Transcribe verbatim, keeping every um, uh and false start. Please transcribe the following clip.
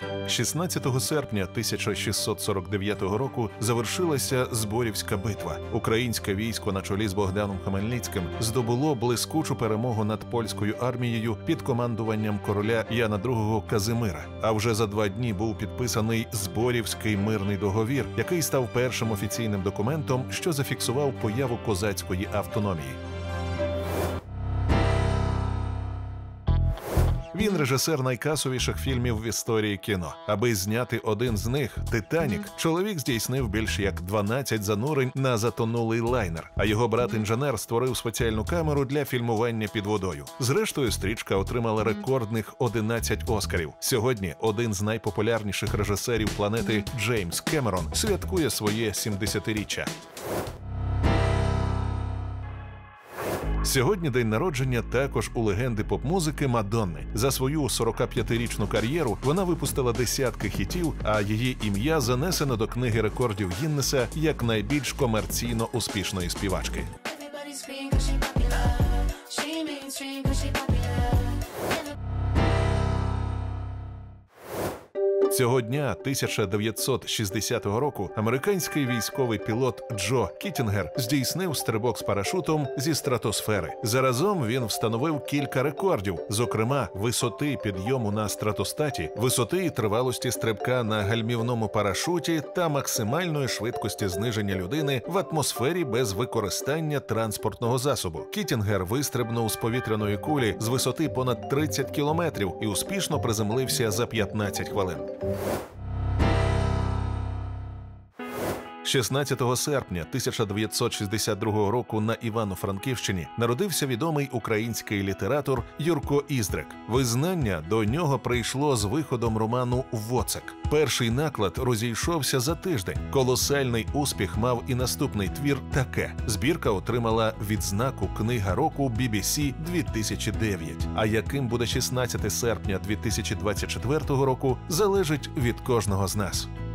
шістнадцятого серпня тисяча шістсот сорок дев'ятого року завершилася Зборівська битва. Українське військо на чолі з Богданом Хмельницьким здобуло блискучу перемогу над польською армією під командуванням короля Яна другого Казимира. А вже за два дні був підписаний Зборівський мирний договір, який став першим офіційним документом, що зафіксував появу козацької автономії. Він режисер найкасовіших фільмів в історії кіно. Аби зняти один з них – «Титанік», чоловік здійснив більш як дванадцять занурень на затонулий лайнер, а його брат-інженер створив спеціальну камеру для фільмування під водою. Зрештою, стрічка отримала рекордних одинадцять Оскарів. Сьогодні один з найпопулярніших режисерів планети Джеймс Кемерон святкує своє сімдесятиріччя. Сьогодні день народження також у легенди поп-музики Мадонни. За свою сорокап'ятирічну кар'єру вона випустила десятки хітів, а її ім'я занесено до книги рекордів Гіннеса як найбільш комерційно успішної співачки. Цього дня тисяча дев'ятсот шістдесятого року американський військовий пілот Джо Кіттінгер здійснив стрибок з парашутом зі стратосфери. Заразом він встановив кілька рекордів, зокрема висоти підйому на стратостаті, висоти і тривалості стрибка на гальмівному парашуті та максимальної швидкості зниження людини в атмосфері без використання транспортного засобу. Кіттінгер вистрибнув з повітряної кулі з висоти понад тридцять кілометрів і успішно приземлився за п'ятнадцять хвилин. шістнадцятого серпня тисяча дев'ятсот шістдесят другого року на Івано-Франківщині народився відомий український літератор Юрко Іздрик. Визнання до нього прийшло з виходом роману «Воцик». Перший наклад розійшовся за тиждень. Колосальний успіх мав і наступний твір «Таке». Збірка отримала відзнаку «Книга року» бі бі сі дві тисячі дев'ять. А яким буде шістнадцяте серпня дві тисячі двадцять четвертого року, залежить від кожного з нас.